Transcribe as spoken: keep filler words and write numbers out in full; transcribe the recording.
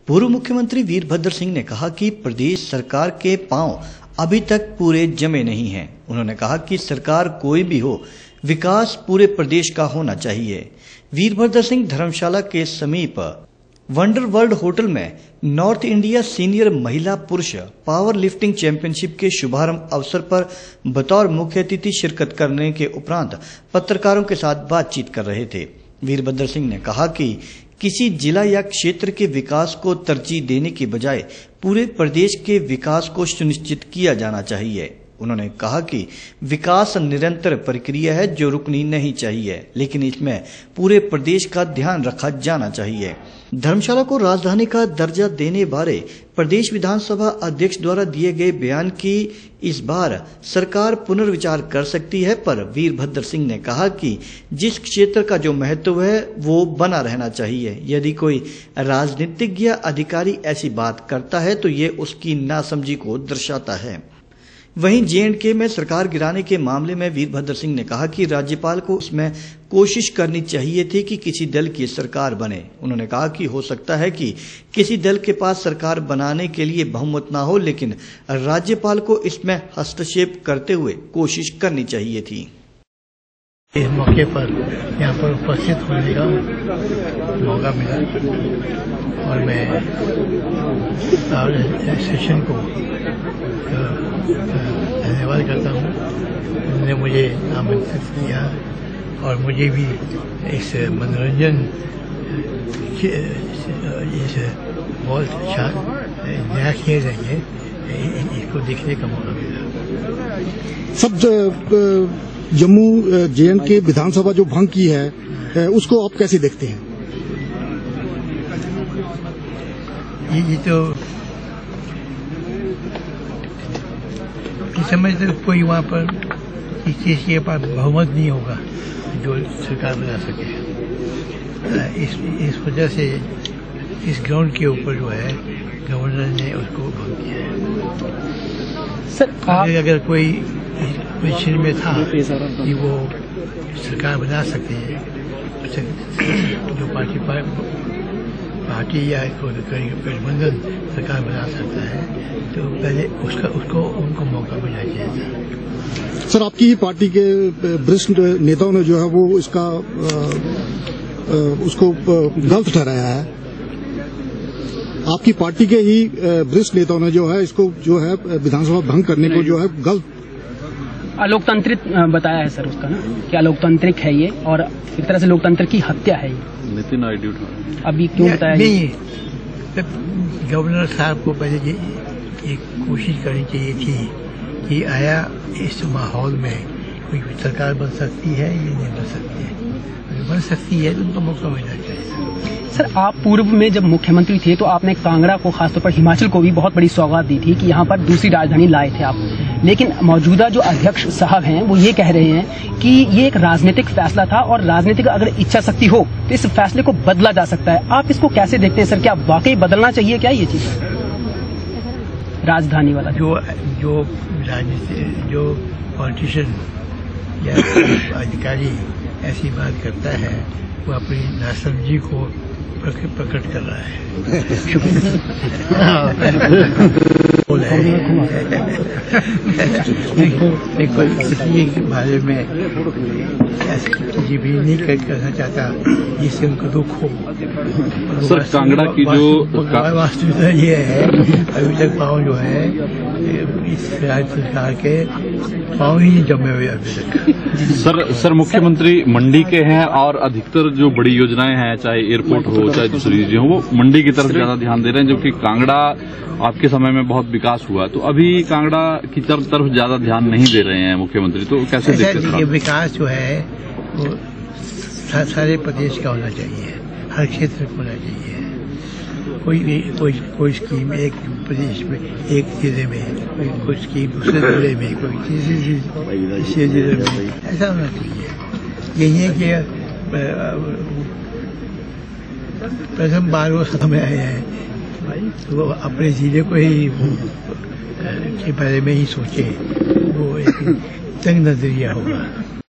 पूर्व मुख्यमंत्री वीरभद्र सिंह ने कहा कि प्रदेश सरकार के पांव अभी तक पूरे जमे नहीं हैं। उन्होंने कहा कि सरकार कोई भी हो, विकास पूरे प्रदेश का होना चाहिए। वीरभद्र सिंह धर्मशाला के समीप वंडर वर्ल्ड होटल में नॉर्थ इंडिया सीनियर महिला पुरुष पावर लिफ्टिंग चैंपियनशिप के शुभारंभ अवसर पर बतौर मुख्य अतिथि शिरकत करने के उपरांत पत्रकारों के साथ बातचीत कर रहे थे। वीरभद्र सिंह ने कहा कि किसी जिला या क्षेत्र के विकास को तरजीह देने की बजाय पूरे प्रदेश के विकास को सुनिश्चित किया जाना चाहिए। उन्होंने कहा कि विकास निरंतर प्रक्रिया है जो रुकनी नहीं चाहिए, लेकिन इसमें पूरे प्रदेश का ध्यान रखा जाना चाहिए। धर्मशाला को राजधानी का दर्जा देने बारे प्रदेश विधानसभा अध्यक्ष द्वारा दिए गए बयान की इस बार सरकार पुनर्विचार कर सकती है, पर वीरभद्र सिंह ने कहा कि जिस क्षेत्र का जो महत्व है वो बना रहना चाहिए। यदि कोई राजनीतिज्ञ या अधिकारी ऐसी बात करता है तो ये उसकी नासमझी को दर्शाता है। वहीं जे एंड के में सरकार गिराने के मामले में वीरभद्र सिंह ने कहा कि राज्यपाल को इसमें कोशिश करनी चाहिए थी कि किसी दल की सरकार बने। उन्होंने कहा कि हो सकता है कि किसी दल के पास सरकार बनाने के लिए बहुमत ना हो, लेकिन राज्यपाल को इसमें हस्तक्षेप करते हुए कोशिश करनी चाहिए थी। इस मौके पर यहाँ पर उपस्थित होने का मौका मिला और मैं सेशन को धन्यवाद करता हूँ। उन्होंने मुझे आमंत्रित किया और मुझे भी इस मनोरंजन इस बहुत अच्छा नया खेल है, इसको देखने का मौका मिला। सब जम्मू जे एंड के विधानसभा जो भंग की है उसको आप कैसे देखते हैं? ये, ये तो इस समय तो कोई वहाँ पर इस चीज के पास बहुमत नहीं होगा जो सरकार बना सके। इस इस वजह से इस ग्राउंड के ऊपर जो है गवर्नर ने उसको भंग किया है। सर आप... अगर कोई पोजिशन में था कि वो सरकार बना सकते हैं, जो पार्टी पार्टी या गठबंधन सरकार बना सकता है, तो पहले उसका उसको उनको मौका मिलना चाहिए। सर, आपकी ही पार्टी के वरिष्ठ नेताओं ने जो है वो इसका आ, आ, उसको गलत ठहराया है। आपकी पार्टी के ही वरिष्ठ नेताओं ने जो है इसको जो है विधानसभा भंग करने को जो है गलत अलोकतांत्रिक बताया है सर उसका ना, कि अलोकतांत्रिक है ये और एक तरह से लोकतंत्र की हत्या है ये। नितिन आईडी अभी क्यों बताया नहीं, गवर्नर साहब को पहले ये, ये कोशिश करनी चाहिए थी कि आया इस माहौल में कोई सरकार बन सकती है या नहीं बन सकती है। अगर बन सकती है तो उनको मौका मिलना चाहिए। सर, आप पूर्व में जब मुख्यमंत्री थे तो आपने कांगड़ा को, खासतौर पर हिमाचल को भी बहुत बड़ी सौगात दी थी कि यहाँ पर दूसरी राजधानी लाए थे आप, लेकिन मौजूदा जो अध्यक्ष साहब हैं वो ये कह रहे हैं कि ये एक राजनीतिक फैसला था और राजनीतिक अगर इच्छा शक्ति हो तो इस फैसले को बदला जा सकता है। आप इसको कैसे देखते हैं सर? क्या वाकई बदलना चाहिए क्या ये चीज, राजधानी वाला? जो जो राजनीति जो पॉलिटिशियन या अधिकारी ऐसी बात करता है वो अपनी नासमझी को प्रकट कर रहा है। किसी के बारे में ऐसी चीजें भी नहीं करना चाहता जिससे उनको दुख हो। सर, कांगड़ा की जो वास्तविकता ये है, अभी तक पाँव जो है इस राज्य सरकार के पाँव ही जमे हुए अभी तक। सर सर मुख्यमंत्री मंडी के हैं और अधिकतर जो बड़ी योजनाएं हैं, चाहे एयरपोर्ट हो चाहे दूसरी चीजें हो, वो मंडी की तरफ ज्यादा ध्यान दे रहे हैं, जबकि कांगड़ा आपके समय में बहुत विकास हुआ, तो अभी कांगड़ा की तरफ तरफ ज्यादा ध्यान नहीं दे रहे हैं मुख्यमंत्री। तो कैसे देखते हैं? विकास जो है वो सारे प्रदेश का होना चाहिए, हर क्षेत्र को होना चाहिए। कोई कोई कोई स्कीम एक प्रदेश में, एक जिले में, कोई कोई स्कीम दूसरे जिले में, कोई तीसरे जिले में, ऐसा होना चाहिए। यही है कि प्रथम बार वो समय आए हैं तो वो अपने जिले को ही के बारे में ही सोचे, वो एक तंग नजरिया होगा।